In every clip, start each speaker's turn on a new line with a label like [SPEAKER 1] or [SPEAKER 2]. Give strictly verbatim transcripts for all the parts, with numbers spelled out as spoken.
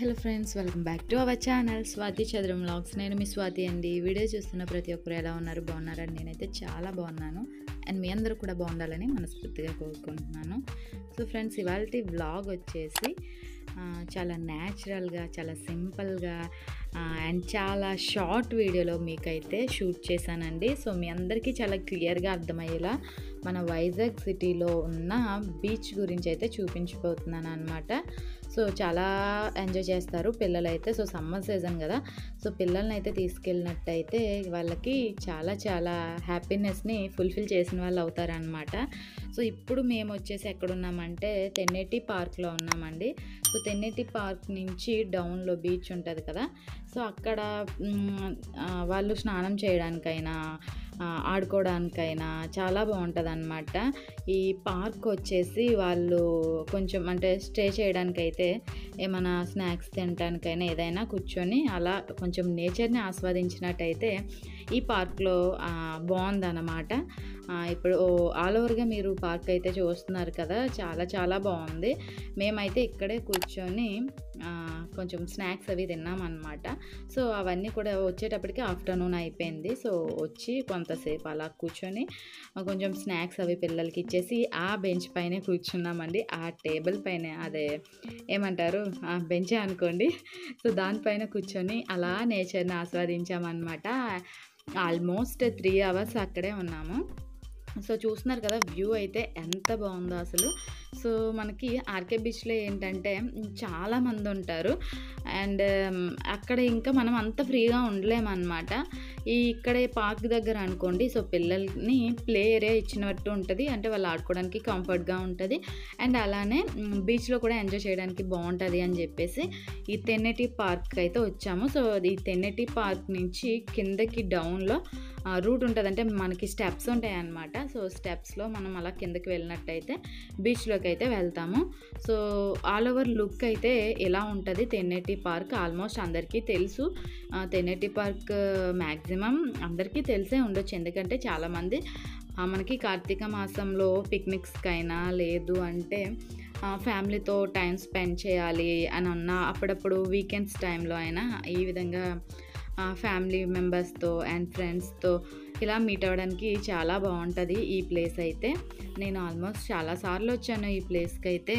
[SPEAKER 1] Hello friends, welcome back to our channel Swathi Chadaram vlogs. నేను మీ స్వాతి అండి. Video చూస్తున్న ప్రతి ఒక్కరు ఎలా ఉన్నారు, బాగున్నారని నేనైతే చాలా బాగున్నాను. అండ్ మీ అందరూ కూడా బాగుండాలని మనస్ఫూర్తిగా కోరుకుంటున్నాను. సో ఫ్రెండ్స్, ఇవాళ వ్లాగ్ వచ్చేసి చాలా న్యాచురల్గా, చాలా సింపుల్గా అండ్ చాలా షార్ట్ వీడియోలో మీకైతే షూట్ చేశానండి. సో మీ అందరికీ చాలా క్లియర్గా అర్థమయ్యేలా మన వైజాగ్ సిటీలో ఉన్న బీచ్ గురించి అయితే చూపించిపోతున్నాను అనమాట. సో చాలా ఎంజాయ్ చేస్తారు పిల్లలైతే. సో సమ్మర్ సీజన్ కదా, సో పిల్లల్ని అయితే తీసుకెళ్ళినట్టయితే వాళ్ళకి చాలా చాలా హ్యాపీనెస్ని ఫుల్ఫిల్ చేసిన వాళ్ళు అవుతారనమాట. సో ఇప్పుడు మేము వచ్చేసి ఎక్కడున్నామంటే తెన్నేటి పార్క్లో ఉన్నామండి. సో తెన్నేటి పార్క్ నుంచి డౌన్లో బీచ్ ఉంటుంది కదా, సో అక్కడ వాళ్ళు స్నానం చేయడానికైనా ఆడుకోవడానికైనా చాలా బాగుంటుంది అనమాట. ఈ పార్క్ వచ్చేసి వాళ్ళు కొంచెం అంటే స్టే చేయడానికైతే ఏమైనా స్నాక్స్ తినడానికైనా ఏదైనా కూర్చొని అలా కొంచెం నేచర్ని ఆస్వాదించినట్టయితే ఈ పార్క్లో బాగుందన్నమాట. ఇప్పుడు ఆల్ ఓవర్గా మీరు పార్క్ అయితే చూస్తున్నారు కదా, చాలా చాలా బాగుంది. మేమైతే ఇక్కడే కూర్చొని కొంచెం స్నాక్స్ అవి తిన్నామన్నమాట. సో అవన్నీ కూడా వచ్చేటప్పటికి ఆఫ్టర్నూన్ అయిపోయింది. సో వచ్చి కొంతసేపు అలా కూర్చొని కొంచెం స్నాక్స్ అవి పిల్లలకి ఇచ్చేసి ఆ బెంచ్ పైనే కూర్చున్నామండి. ఆ టేబుల్ పైన, అదే ఏమంటారు బెంచే అనుకోండి. సో దానిపైన కూర్చొని అలా నేచర్ని ఆస్వాదించామన్నమాట. ఆల్మోస్ట్ త్రీ అవర్స్ అక్కడే ఉన్నాము. సో చూస్తున్నారు కదా వ్యూ అయితే ఎంత బాగుందో అసలు. సో మనకి ఆర్కే బీచ్లో ఏంటంటే చాలామంది ఉంటారు అండ్ అక్కడ ఇంకా మనం అంత ఫ్రీగా ఉండలేమన్నమాట. ఈ ఇక్కడే పార్క్ దగ్గర అనుకోండి, సో పిల్లల్ని ప్లే ఏరియా ఇచ్చినట్టు ఉంటుంది, అంటే వాళ్ళు ఆడుకోవడానికి కంఫర్ట్గా ఉంటుంది అండ్ అలానే బీచ్లో కూడా ఎంజాయ్ చేయడానికి బాగుంటుంది అని చెప్పేసి ఈ తెన్నేటి పార్క్ అయితే వచ్చాము. సో ఈ తెన్నేటి పార్క్ నుంచి కిందకి డౌన్లో రూట్ ఉంటుంది, అంటే మనకి స్టెప్స్ ఉంటాయి అన్నమాట. సో స్టెప్స్లో మనం అలా కిందకి వెళ్ళినట్టయితే బీచ్లోకి అయితే వెళ్తాము. సో ఆల్ ఓవర్ లుక్ అయితే ఎలా ఉంటుంది తెన్నేటి పార్క్ ఆల్మోస్ట్ అందరికీ తెలుసు. తెన్నేటి పార్క్ మ్యాక్సిమం అందరికీ తెలిసే ఉండొచ్చు, ఎందుకంటే చాలామంది మనకి కార్తీక మాసంలో పిక్నిక్స్కైనా లేదు అంటే ఫ్యామిలీతో టైం స్పెండ్ చేయాలి అని అన్న అప్పుడప్పుడు వీకెండ్స్ టైంలో అయినా ఈ విధంగా ఫ్యామిలీ మెంబర్స్తో అండ్ ఫ్రెండ్స్తో ఇలా మీట్ అవ్వడానికి చాలా బాగుంటుంది ఈ ప్లేస్ అయితే. నేను ఆల్మోస్ట్ చాలాసార్లు వచ్చాను ఈ ప్లేస్కి అయితే.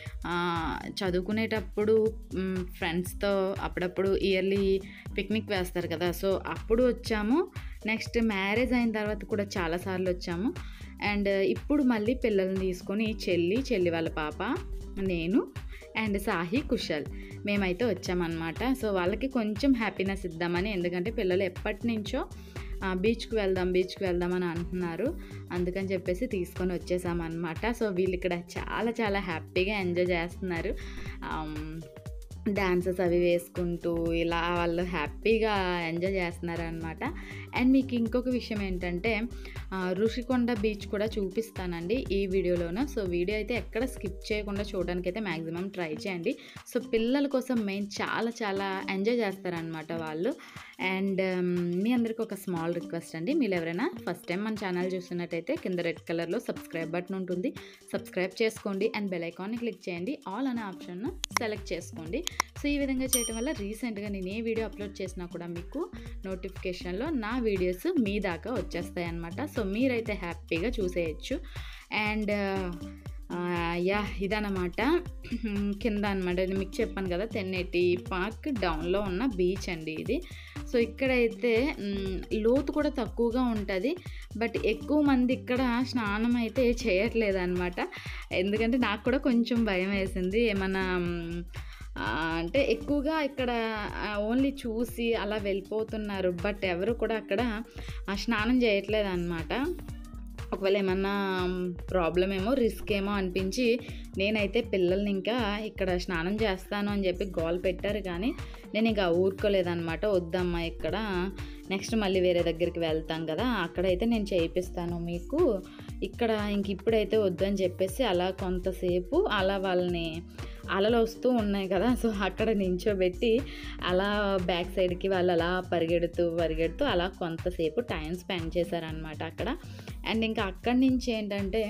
[SPEAKER 1] చదువుకునేటప్పుడు ఫ్రెండ్స్తో అప్పుడప్పుడు ఇయర్లీ పిక్నిక్ వేస్తారు కదా, సో అప్పుడు వచ్చాము. నెక్స్ట్ మ్యారేజ్ అయిన తర్వాత కూడా చాలాసార్లు వచ్చాము. అండ్ ఇప్పుడు మళ్ళీ పిల్లల్ని తీసుకొని చెల్లి చెల్లి వాళ్ళ పాప, నేను అండ్ సాహి, కుషల్ మేమైతే వచ్చామన్నమాట. సో వాళ్ళకి కొంచెం హ్యాపీనెస్ ఇద్దామని, ఎందుకంటే పిల్లలు ఎప్పటి నుంచో బీచ్కి వెళ్దాం బీచ్కి వెళ్దాం అని అంటున్నారు, అందుకని చెప్పేసి తీసుకొని వచ్చేసామన్నమాట. సో వీళ్ళు ఇక్కడ చాలా చాలా హ్యాపీగా ఎంజాయ్ చేస్తున్నారు, డాన్సెస్ అవి వేసుకుంటూ ఇలా వాళ్ళు హ్యాపీగా ఎంజాయ్ చేస్తున్నారు అనమాట. అండ్ మీకు ఇంకొక విషయం ఏంటంటే ఋషికొండ బీచ్ కూడా చూపిస్తానండి ఈ వీడియోలోన. సో వీడియో అయితే ఎక్కడ స్కిప్ చేయకుండా చూడడానికి అయితే మ్యాక్సిమం ట్రై చేయండి. సో పిల్లల కోసం మెయిన్ చాలా చాలా ఎంజాయ్ చేస్తారనమాట వాళ్ళు. అండ్ మీ అందరికీ ఒక స్మాల్ రిక్వెస్ట్ అండి, మీరు ఎవరైనా ఫస్ట్ టైం మన ఛానల్ చూస్తున్నట్టయితే కింద రెడ్ కలర్లో సబ్స్క్రైబ్ బటన్ ఉంటుంది, సబ్స్క్రైబ్ చేసుకోండి అండ్ బెల్ ఐకాన్ని క్లిక్ చేయండి, ఆల్ అనే ఆప్షన్ను సెలెక్ట్ చేసుకోండి. సో ఈ విధంగా చేయడం వల్ల రీసెంట్గా నేను ఏ వీడియో అప్లోడ్ చేసినా కూడా మీకు నోటిఫికేషన్లో నా వీడియోస్ మీ దాకా వచ్చేస్తాయి అన్నమాట. సో మీరైతే హ్యాపీగా చూసేయచ్చు. అండ్ యా ఇదన్నమాట కింద అనమాట. నేను మీకు చెప్పాను కదా తెన్నేటి పార్క్ డౌన్లో ఉన్న బీచ్ అండి ఇది. సో ఇక్కడైతే లోతు కూడా తక్కువగా ఉంటుంది, బట్ ఎక్కువ మంది ఇక్కడ స్నానం అయితే చేయట్లేదు అనమాట. ఎందుకంటే నాకు కూడా కొంచెం భయం వేసింది, ఏమన్నా అంటే ఎక్కువగా ఇక్కడ ఓన్లీ చూసి అలా వెళ్ళిపోతున్నారు, బట్ ఎవరు కూడా అక్కడ స్నానం చేయట్లేదు అనమాట. ఒకవేళ ఏమన్నా ప్రాబ్లం ఏమో రిస్క్ ఏమో అనిపించి నేనైతే పిల్లల్ని ఇంకా ఇక్కడ స్నానం చేస్తాను అని చెప్పి గోల్ పెట్టారు, కానీ నేను ఇంకా ఊరుకోలేదన్నమాట. వద్దమ్మా ఇక్కడ నెక్స్ట్ మళ్ళీ వేరే దగ్గరికి వెళ్తాం కదా, అక్కడైతే నేను చేయిస్తాను మీకు, ఇక్కడ ఇంక ఇప్పుడైతే వద్దని చెప్పేసి అలా కొంతసేపు అలా వాళ్ళని అలలు వస్తూ ఉన్నాయి కదా, సో అక్కడ నించోబెట్టి అలా బ్యాక్ సైడ్కి వాళ్ళు అలా పరిగెడుతూ పరిగెడుతూ అలా కొంతసేపు టైం స్పెండ్ చేశారనమాట అక్కడ. అండ్ ఇంకా అక్కడి నుంచి ఏంటంటే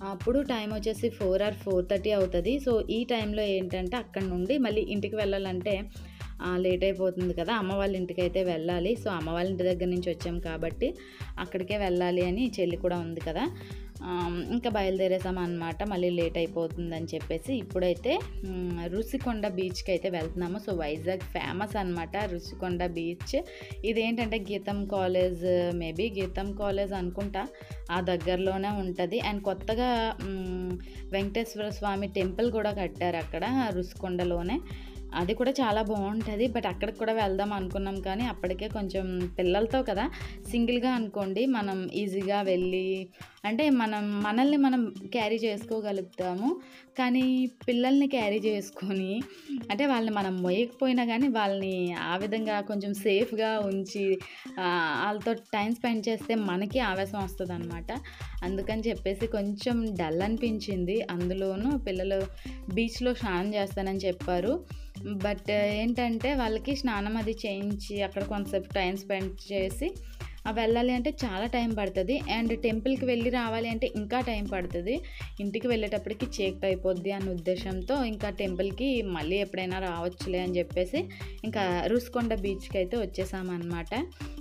[SPEAKER 1] అప్పుడు టైం వచ్చేసి ఫోర్ ఆర్ ఫోర్ థర్టీ అవుతుంది. సో ఈ టైంలో ఏంటంటే అక్కడ నుండి మళ్ళీ ఇంటికి వెళ్ళాలంటే లేట్ అయిపోతుంది కదా, అమ్మ వాళ్ళ ఇంటికి అయితే వెళ్ళాలి. సో అమ్మ వాళ్ళ ఇంటి దగ్గర నుంచి వచ్చాం కాబట్టి అక్కడికే వెళ్ళాలి అని, చెల్లి కూడా ఉంది కదా, ఇంకా బయలుదేరేసాం అన్నమాట. మళ్ళీ లేట్ అయిపోతుందని చెప్పేసి ఇప్పుడైతే రుషికొండ బీచ్కి అయితే వెళ్తున్నాము. సో వైజాగ్ ఫేమస్ అనమాట రుషికొండ బీచ్. ఇదేంటంటే గీతం కాలేజ్, మేబీ గీతం కాలేజ్ అనుకుంటా, ఆ దగ్గరలోనే ఉంటుంది. అండ్ కొత్తగా వెంకటేశ్వర స్వామి టెంపుల్ కూడా కట్టారు అక్కడ రుషికొండలోనే, అది కూడా చాలా బాగుంటుంది. బట్ అక్కడికి కూడా వెళ్దాం అనుకున్నాం కానీ అప్పటికే కొంచెం పిల్లలతో కదా, సింగిల్గా అనుకోండి మనం ఈజీగా వెళ్ళి అంటే మనం మనల్ని మనం క్యారీ చేసుకోగలుగుతాము. కానీ పిల్లల్ని క్యారీ చేసుకొని అంటే వాళ్ళని మనం మోయకపోయినా కానీ వాళ్ళని ఆ విధంగా కొంచెం సేఫ్గా ఉంచి వాళ్ళతో టైం స్పెండ్ చేస్తే మనకి ఆవేశం వస్తుంది అనమాట. అందుకని చెప్పేసి కొంచెం డల్ అనిపించింది. అందులోనూ పిల్లలు బీచ్లో స్నానం చేస్తానని చెప్పారు. బట్ ఏంటంటే వాళ్ళకి స్నానం అది చేయించి అక్కడ కొంతసేపు టైం స్పెండ్ చేసి వెళ్ళాలి అంటే చాలా టైం పడుతుంది. అండ్ టెంపుల్కి వెళ్ళి రావాలి అంటే ఇంకా టైం పడుతుంది. ఇంటికి వెళ్ళేటప్పటికి చీకటి అయిపోద్ది అన్న ఉద్దేశంతో ఇంకా టెంపుల్కి మళ్ళీ ఎప్పుడైనా రావచ్చులే అని చెప్పేసి ఇంకా రుషికొండ బీచ్కి అయితే వచ్చేసామన్నమాట.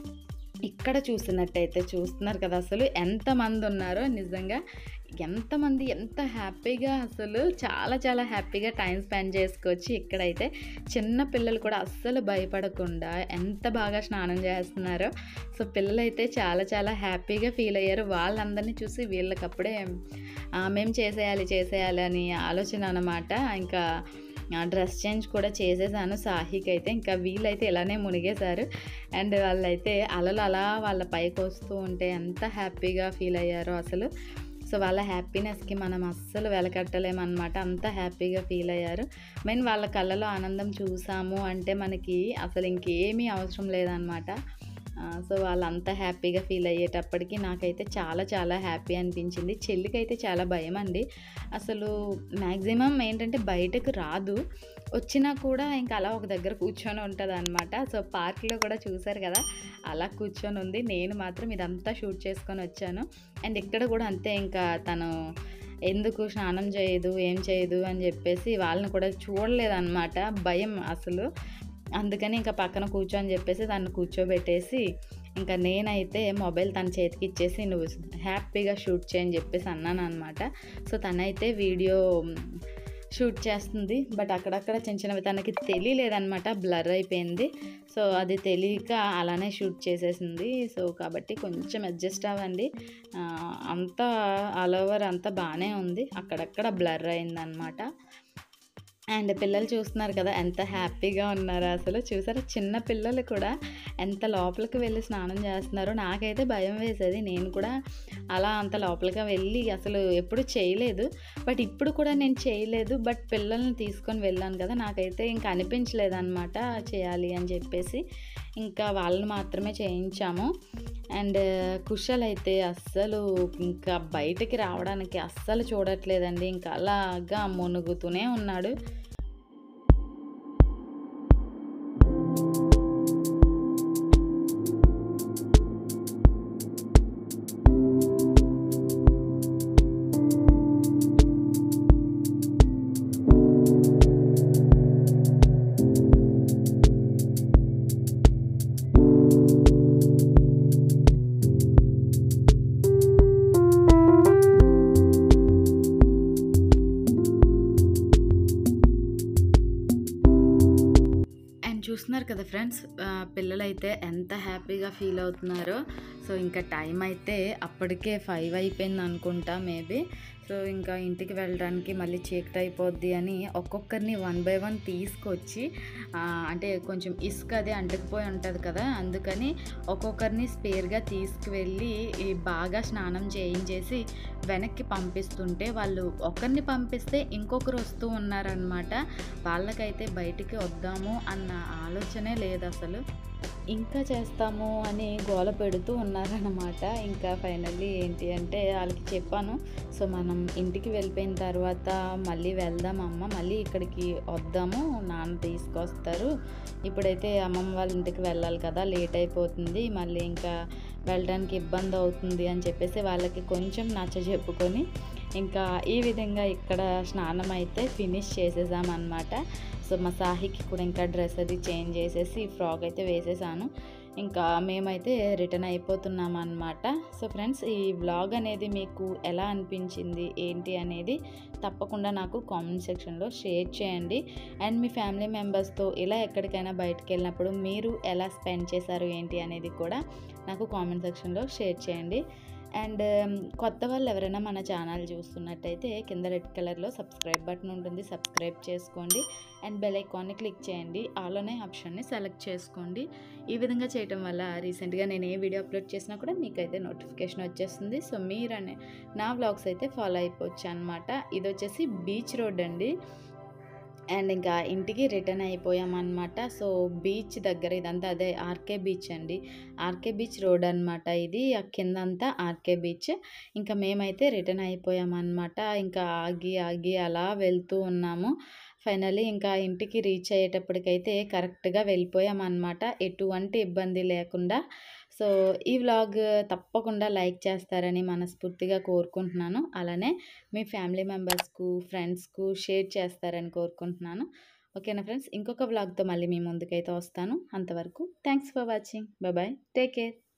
[SPEAKER 1] ఇక్కడ చూసినట్టయితే చూస్తున్నారు కదా అసలు ఎంతమంది ఉన్నారో, నిజంగా ఎంతమంది ఎంత హ్యాపీగా, అసలు చాలా చాలా హ్యాపీగా టైం స్పెండ్ చేసుకోవచ్చు. ఇక్కడైతే చిన్న పిల్లలు కూడా అస్సలు భయపడకుండా ఎంత బాగా స్నానం చేస్తున్నారో. సో పిల్లలైతే చాలా చాలా హ్యాపీగా ఫీల్ అయ్యారు. వాళ్ళందరినీ చూసి వీళ్ళకప్పుడే మేము చేసేయాలి చేసేయాలి అని ఆలోచన అన్నమాట. ఇంకా డ్రెస్ చేంజ్ కూడా చేసేసాను సాహికి అయితే. ఇంకా వీళ్ళైతే ఇలానే మునిగేశారు. అండ్ వాళ్ళైతే అలలు అలా వాళ్ళ పైకి వస్తూ ఉంటే ఎంత హ్యాపీగా ఫీల్ అయ్యారో అసలు. సో వాళ్ళ హ్యాపీనెస్కి మనం అస్సలు వెలకట్టలేమన్నమాట, అంత హ్యాపీగా ఫీల్ అయ్యారు. మెయిన్ వాళ్ళ కళ్ళలో ఆనందం చూసాము అంటే మనకి అసలు ఇంకేమీ అవసరం లేదనమాట. సో వాళ్ళంతా హ్యాపీగా ఫీల్ అయ్యేటప్పటికి నాకైతే చాలా చాలా హ్యాపీ అనిపించింది. చెల్లికైతే చాలా భయం అండి. అసలు మ్యాక్సిమం ఏంటంటే బయటకు రాదు, వచ్చినా కూడా ఇంకా అలా ఒక దగ్గర కూర్చొని ఉంటుంది అనమాట. సో పార్క్లో కూడా చూసారు కదా అలా కూర్చొని ఉంది. నేను మాత్రం ఇదంతా షూట్ చేసుకొని వచ్చాను. అండ్ ఇక్కడ కూడా అంతే, ఇంకా తను ఎందుకు స్నానం చేయదు ఏం చేయదు అని చెప్పేసి వాళ్ళని కూడా చూడలేదన్నమాట, భయం అసలు. అందుకని ఇంకా పక్కన కూర్చోని చెప్పేసి తను కూర్చోబెట్టేసి ఇంకా నేనైతే మొబైల్ తన చేతికి ఇచ్చేసి నువ్వు హ్యాపీగా షూట్ చేయని చెప్పేసి అన్నాను అనమాట. సో తనైతే వీడియో షూట్ చేస్తుంది. బట్ అక్కడక్కడ చిన్న చిన్నవి తనకి తెలియలేదన్నమాట, బ్లర్ అయిపోయింది. సో అది తెలియక అలానే షూట్ చేసేసింది. సో కాబట్టి కొంచెం అడ్జస్ట్ అవ్వండి. అంతా ఆల్ ఓవర్ అంతా బాగానే ఉంది, అక్కడక్కడ బ్లర్ అయిందనమాట. అండ్ పిల్లలు చూస్తున్నారు కదా ఎంత హ్యాపీగా ఉన్నారో అసలు. చూసారా చిన్న పిల్లలు కూడా ఎంత లోపలికి వెళ్ళి స్నానం చేస్తున్నారో. నాకైతే భయం వేసేది, నేను కూడా అలా అంత లోపలికి వెళ్ళి అసలు ఎప్పుడు చేయలేదు. బట్ ఇప్పుడు కూడా నేను చేయలేదు. బట్ పిల్లల్ని తీసుకొని వెళ్ళాను కదా, నాకైతే ఇంకా అనిపించలేదు అనమాట చేయాలి అని చెప్పేసి. ఇంకా వాళ్ళని మాత్రమే చేయించాము. అండ్ కుషల్ అయితే అస్సలు ఇంకా బయటికి రావడానికి అస్సలు చూడట్లేదండి, ఇంకా అలాగా మునుగుతూనే ఉన్నాడు. చూస్తున్నారు కదా ఫ్రెండ్స్, పిల్లలైతే ఎంత హ్యాపీగా ఫీల్ అవుతున్నారో. సో ఇంకా టైం అయితే అప్పటికే ఫైవ్ అయిపోయింది అనుకుంటా మేబీ. సో ఇంకా ఇంటికి వెళ్ళడానికి మళ్ళీ చీకటి అయిపోద్ది అని ఒక్కొక్కరిని వన్ బై వన్ తీసుకొచ్చి, అంటే కొంచెం ఇసుక అది అంటుకుపోయి ఉంటుంది కదా, అందుకని ఒక్కొక్కరిని స్పేర్గా తీసుకువెళ్ళి బాగా స్నానం చేయించేసి వెనక్కి పంపిస్తుంటే, వాళ్ళు ఒకరిని పంపిస్తే ఇంకొకరు వస్తూ ఉన్నారనమాట. వాళ్ళకైతే బయటికి వద్దాము అన్న ఆలోచనే లేదు అసలు. ఇంకా చేస్తాము అని గోల పెడుతూ ఉన్నారన్నమాట. ఇంకా ఫైనల్లీ ఏంటి అంటే వాళ్ళకి చెప్పాను, సో మనం ఇంటికి వెళ్ళిపోయిన తర్వాత మళ్ళీ వెళ్దాం అమ్మ, మళ్ళీ ఇక్కడికి వద్దాము, నాన్న తీసుకొస్తారు. ఇప్పుడైతే అమ్మమ్మ వాళ్ళ ఇంటికి వెళ్ళాలి కదా, లేట్ అయిపోతుంది, మళ్ళీ ఇంకా వెళ్ళడానికి ఇబ్బంది అవుతుంది అని చెప్పేసి వాళ్ళకి కొంచెం నచ్చ చెప్పుకొని ఇంకా ఈ విధంగా ఇక్కడ స్నానం అయితే ఫినిష్ చేసేసామన్నమాట. సో మా సాహికి కూడా ఇంకా డ్రెస్ అది చేంజ్ చేసేసి ఫ్రాక్ అయితే వేసేసాను. ఇంకా మేమైతే రిటర్న్ అయిపోతున్నాం అన్నమాట. సో ఫ్రెండ్స్, ఈ వ్లాగ్ అనేది మీకు ఎలా అనిపించింది ఏంటి అనేది తప్పకుండా నాకు కామెంట్ సెక్షన్లో షేర్ చేయండి. అండ్ మీ ఫ్యామిలీ మెంబర్స్తో ఇలా ఎక్కడికైనా బయటకు వెళ్ళినప్పుడు మీరు ఎలా స్పెండ్ చేశారు ఏంటి అనేది కూడా నాకు కామెంట్ సెక్షన్లో షేర్ చేయండి. అండ్ కొత్త వాళ్ళు ఎవరైనా మన ఛానల్ చూస్తున్నట్టయితే కింద రెడ్ కలర్లో సబ్స్క్రైబ్ బటన్ ఉంటుంది, సబ్స్క్రైబ్ చేసుకోండి. అండ్ బెల్ ఐకాన్ని క్లిక్ చేయండి, ఆల్ అనే ఆప్షన్ని సెలెక్ట్ చేసుకోండి. ఈ విధంగా చేయటం వల్ల రీసెంట్గా నేను ఏ వీడియో అప్లోడ్ చేసినా కూడా మీకైతే నోటిఫికేషన్ వచ్చేస్తుంది. సో మీరనే నా వ్లాగ్స్ అయితే ఫాలో అయిపోవచ్చు అనమాట. ఇది వచ్చేసి బీచ్ రోడ్ అండి. అండ్ ఇంకా ఇంటికి రిటర్న్ అయిపోయామన్నమాట. సో బీచ్ దగ్గర ఇదంతా అదే ఆర్కే బీచ్ అండి. ఆర్కే బీచ్ రోడ్ అనమాట ఇది. కిందంతా ఆర్కే బీచ్. ఇంకా మేమైతే రిటర్న్ అయిపోయామన్నమాట. ఇంకా ఆగి ఆగి అలా వెళ్తూ ఉన్నాము. ఫైనల్లీ ఇంకా ఇంటికి రీచ్ అయ్యేటప్పటికైతే కరెక్ట్గా వెళ్ళిపోయామన్నమాట, ఎటువంటి ఇబ్బంది లేకుండా. సో ఈ వ్లాగ్ తప్పకుండా లైక్ చేస్తారని మనస్ఫూర్తిగా కోరుకుంటున్నాను. అలానే మీ ఫ్యామిలీ మెంబర్స్కు, ఫ్రెండ్స్కు షేర్ చేస్తారని కోరుకుంటున్నాను. ఓకేనా ఫ్రెండ్స్, ఇంకొక వ్లాగ్తో మళ్ళీ మీ ముందుకైతే వస్తాను. అంతవరకు thanks for watching. Bye bye, take care.